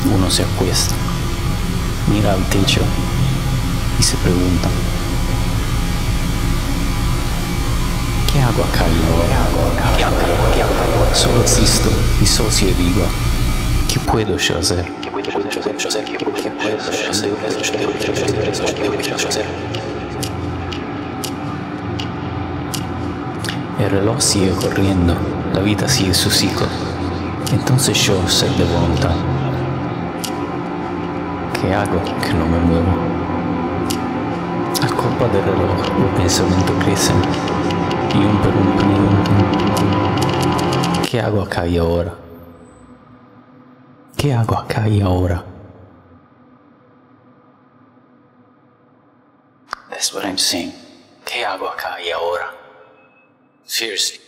Uno se acuesta, mira al techo y se pregunta: ¿qué hago acá yo? Solo existo, disocio y digo: ¿qué puedo yo hacer? El reloj sigue corriendo, la vida sigue su ciclo. Entonces yo sé de voluntad. ¿Qué hago que no me muevo? A culpa del reloj, los pensamientos crecen y un por un preguntan: ¿qué hago acá y ahora? ¿Qué hago acá y ahora? That's what I'm saying. ¿Qué hago acá y ahora? Seriously.